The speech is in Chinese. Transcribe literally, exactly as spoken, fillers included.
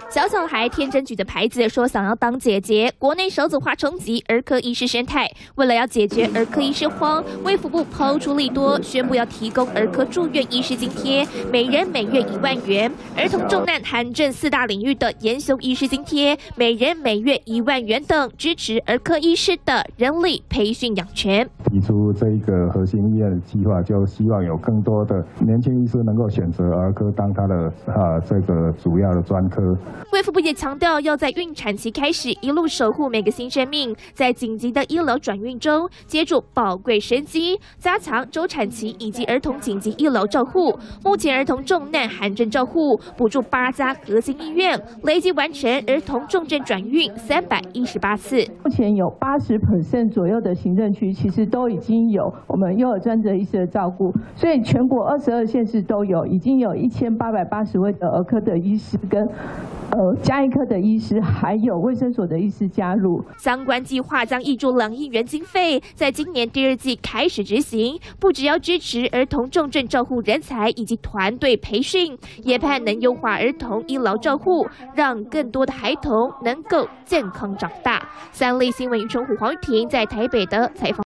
小小孩天真举的牌子说想要当姐姐，国内少子化冲击儿科医师生态。为了要解决儿科医师荒，卫福部抛出利多，宣布要提供儿科住院医师津贴，每人每月一万元；儿童重难罕症四大领域的研修医师津贴，每人每月一万元等，支持儿科医师的人力培训养全。 提出这一个核心医院的计划，就希望有更多的年轻医师能够选择儿科当他的啊这个主要的专科。 卫福部也强调，要在孕产期开始一路守护每个新生命，在紧急的医疗转运中接住宝贵生机，加强周产期以及儿童紧急医疗照护。目前儿童重难罕症照护补助八家核心医院，累计完成儿童重症转运三百一十八次。 目前有八十 percent 左右的行政区其实都已经有我们幼儿专责医师的照顾，所以全国二十二县市都有，已经有一千八百八十位的儿科的医师跟呃家医科的医师，还有卫生所的医师加入。 相关计划将挹注两亿元经费，在今年第二季开始执行，不只要支持儿童重症照护人才以及团队培训，也盼能优化儿童医疗照护，让更多的孩童能够健康长大。三立新闻余春虎、黄玉婷在台北的采访。